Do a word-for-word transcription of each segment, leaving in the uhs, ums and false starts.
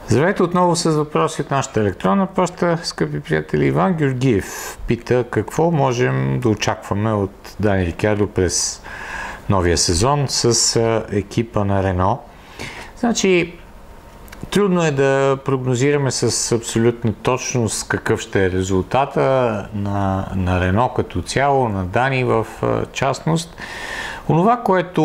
Здравейте отново с въпроси от нашата електронна поща, скъпи приятели. Иван Георгиев пита какво можем да очакваме от Дани Рикардо през новия сезон с екипа на Рено. Значи, трудно е да прогнозираме с абсолютна точност какъв ще е резултата на, на Рено като цяло, на Дани в частност. Онова, което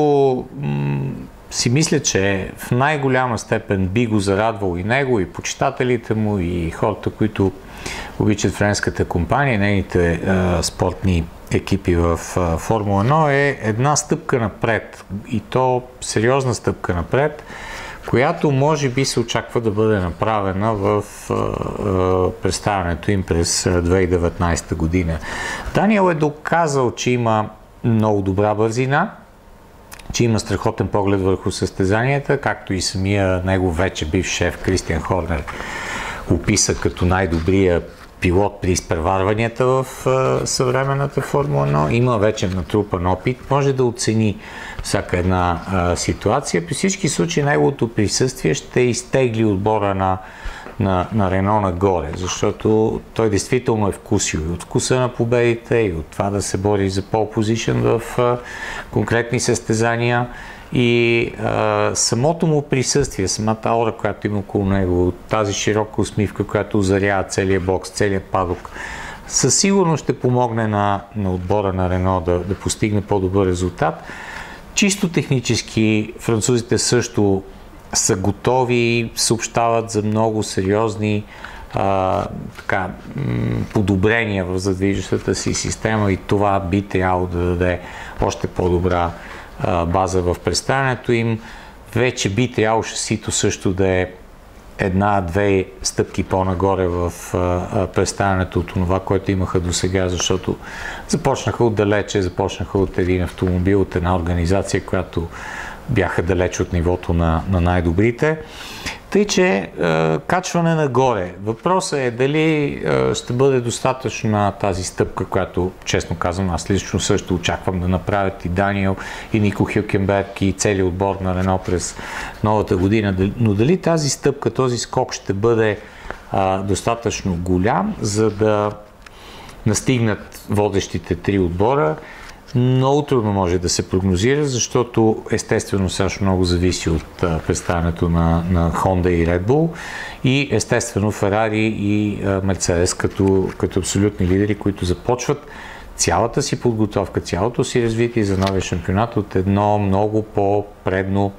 м- си мисля, че в най-голяма степен би го зарадвало и него, и почитателите му, и хората, които обичат френската компания, нейните а, спортни екипи в а, Формула едно, е една стъпка напред. И то сериозна стъпка напред, която може би се очаква да бъде направена в а, а, представянето им през две хиляди и деветнадесета година. Даниел е доказал, че има много добра бързина, че има страхотен поглед върху състезанията, както и самия него вече бив шеф Кристиан Хорнер описа като най-добрия пилот при изпреварванията в а, съвременната Формула едно. Има вече натрупан опит, може да оцени всяка една а, ситуация. При всички случаи неговото присъствие ще изтегли отбора на, на, на Рено нагоре, защото той действително е вкусил и от вкуса на победите, и от това да се бори за pole position в а, конкретни състезания. И а, самото му присъствие, самата аура, която има около него, тази широка усмивка, която озарява целия бокс, целият падок, със сигурност ще помогне на, на отбора на Рено да, да постигне по-добър резултат. Чисто технически французите също са готови, съобщават за много сериозни а, така, м- подобрения в задвижващата си система и това би трябвало да даде още по-добра а, база в представянето им. Вече би трябвало шасито също да е една-две стъпки по-нагоре в а, представянето от това, което имаха до сега, защото започнаха отдалече, започнаха от един автомобил, от една организация, която бяха далеч от нивото на, на най-добрите. Тъй, че е, качване нагоре. Въпросът е дали е, ще бъде достатъчно на тази стъпка, която, честно казвам, аз лично също очаквам да направят и Даниел, и Нико Хюлкенберг, и целият отбор на Рено през новата година. Но дали тази стъпка, този скок ще бъде е, достатъчно голям, за да настигнат водещите три отбора, много трудно може да се прогнозира, защото естествено също много зависи от а, представянето на, на Honda и Red Bull и естествено Ferrari и а, Mercedes като, като абсолютни лидери, които започват цялата си подготовка, цялото си развитие за новия шампионат от едно много по-предно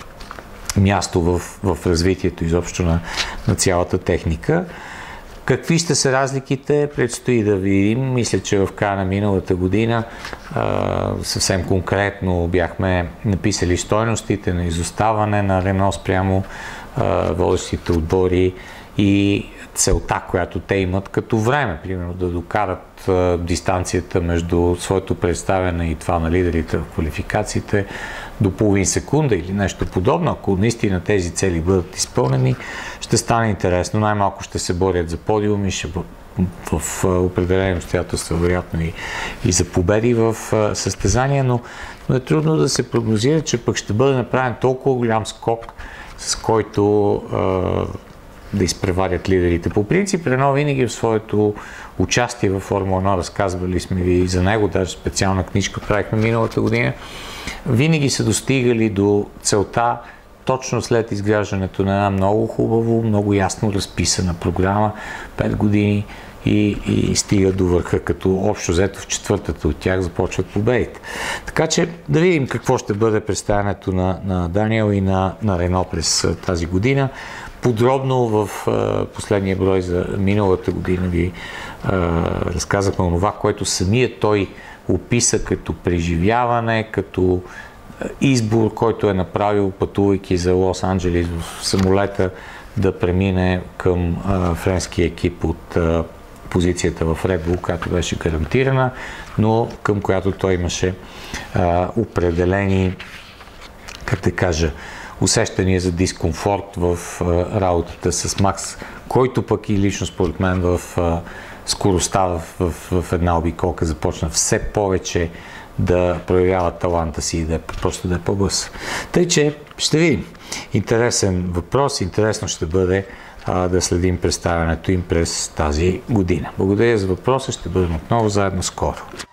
място в, в развитието изобщо на, на цялата техника. Какви ще са разликите, предстои да видим. Мисля, че в края на миналата година а, съвсем конкретно бяхме написали стойностите на изоставане на Рено спрямо а, водещите отбори и целта, която те имат като време. Примерно да докарат а, дистанцията между своето представяне и това на лидерите в квалификациите до половин секунда или нещо подобно. Ако наистина тези цели бъдат изпълнени, ще стане интересно. Най-малко ще се борят за подиуми, ще в, в, в определени обстоятелства, вероятно и, и за победи в а, състезания, но, но е трудно да се прогнозира, че пък ще бъде направен толкова голям скок, с който а, да изпреварят лидерите. По принцип, Рено винаги в своето участие във Формула едно, разказвали сме ви за него, даже специална книжка правихме миналата година, винаги са достигали до целта точно след изграждането на една много хубаво, много ясно разписана програма, пет години и, и стигат до върха, като общо взето в четвъртата от тях започват победите. Така че да видим какво ще бъде представянето на, на Даниел и на, на Рено през тази година. Подробно в а, последния брой за миналата година ви а, разказахме онова, което самият той описа като преживяване, като избор, който е направил, пътувайки за Лос-Анджелис в самолета, да премине към а, френския екип от а, позицията в Red Bull, която беше гарантирана, но към която той имаше а, определени, как да кажа, усещания за дискомфорт в а, работата с Макс, който пък и лично според мен в а, скоростта в, в, в една обиколка започна все повече да проявяват таланта си и да е, просто да е по-бърз. Тъй, че ще видим. Интересен въпрос, интересно ще бъде а, да следим представянето им през тази година. Благодаря за въпроса, ще бъдем отново заедно скоро.